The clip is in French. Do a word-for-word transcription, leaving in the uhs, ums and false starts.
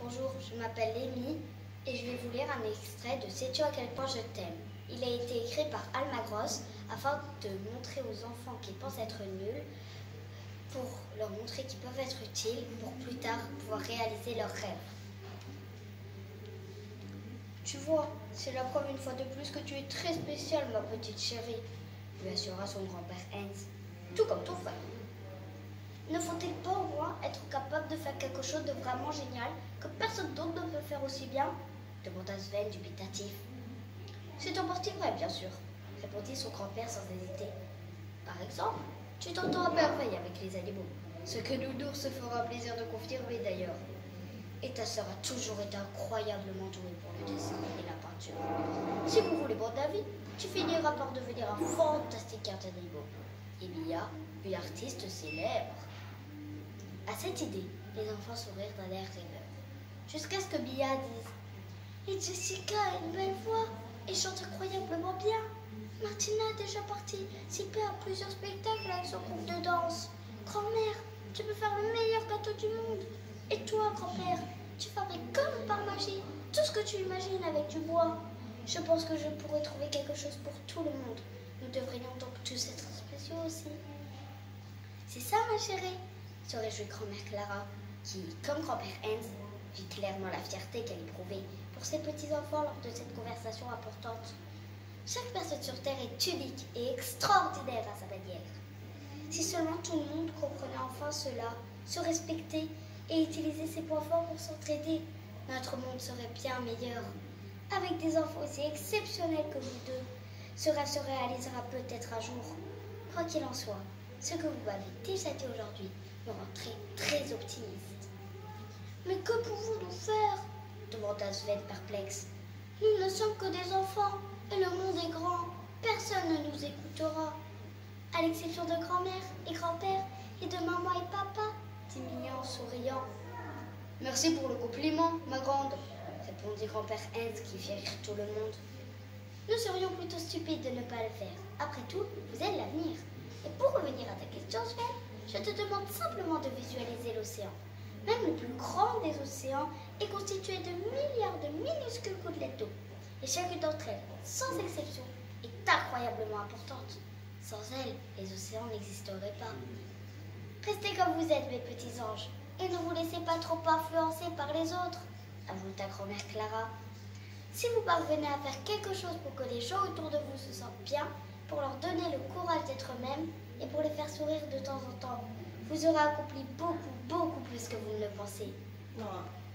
Bonjour, je m'appelle Lémi et je vais vous lire un extrait de Sais-tu à quel point je t'aime. Il a été écrit par Alma Gross afin de montrer aux enfants qui pensent être nuls, pour leur montrer qu'ils peuvent être utiles pour plus tard pouvoir réaliser leurs rêves. Tu vois, c'est la preuve une fois de plus que tu es très spéciale, ma petite chérie, lui assura son grand-père Hans, tout comme ton frère. Ne faut-il pas au moins être capable de faire quelque chose de vraiment génial que personne d'autre ne peut faire aussi bien demanda Sven dubitatif. C'est en partie vrai, bien sûr, répondit son grand-père sans hésiter. Par exemple, tu t'entends à merveille avec les animaux, ce que Nounours se fera plaisir de confirmer d'ailleurs. Et ta sœur a toujours été incroyablement douée pour le dessin et la peinture. Si vous voulez mon avis, tu finiras par devenir un fantastique art animaux. Et Mia, une artiste célèbre. À cette idée, les enfants sourirent d'un air rêveur, jusqu'à ce que Mia dise « Et Jessica a une belle voix et chante incroyablement bien. Martina est déjà participé à plusieurs spectacles avec son groupe de danse. Grand-mère, tu peux faire le meilleur gâteau du monde. Et toi, grand-père, tu fabriques comme par magie tout ce que tu imagines avec du bois. Je pense que je pourrais trouver quelque chose pour tout le monde. Nous devrions donc tous être spéciaux aussi. » C'est ça, ma chérie, se réjouit grand-mère Clara, qui, comme grand-père Hans, vit clairement la fierté qu'elle éprouvait pour ses petits-enfants lors de cette conversation importante. Chaque personne sur Terre est unique et extraordinaire à sa manière. Si seulement tout le monde comprenait enfin cela, se respecter et utiliser ses points forts pour s'entraider, notre monde serait bien meilleur. Avec des enfants aussi exceptionnels que vous deux, ce rêve se réalisera peut-être un jour. Quoi qu'il en soit, ce que vous m'avez déjà dit aujourd'hui me rend très, très optimiste. Mais que pouvons-nous faire demanda Sven perplexe. Nous ne sommes que des enfants et le monde est grand. Personne ne nous écoutera. À l'exception de grand-mère et grand-père et de maman et papa, dit Mignon en souriant. Merci pour le compliment, ma grande, répondit grand-père Hans qui fit rire tout le monde. Nous serions plutôt stupides de ne pas le faire. Après tout, vous êtes l'avenir. Et pour revenir à ta question, Sven, je te demande simplement de visualiser l'océan. Même le plus grand des océans est constitué de milliards de minuscules gouttelettes d'eau. Et chacune d'entre elles, sans exception, est incroyablement importante. Sans elles, les océans n'existeraient pas. Restez comme vous êtes, mes petits anges, et ne vous laissez pas trop influencer par les autres, ajouta grand-mère Clara. Si vous parvenez à faire quelque chose pour que les gens autour de vous se sentent bien, pour leur donner le courage d'être eux-mêmes et pour les faire sourire de temps en temps, vous aurez accompli beaucoup, beaucoup plus que vous ne le pensez. Ouais.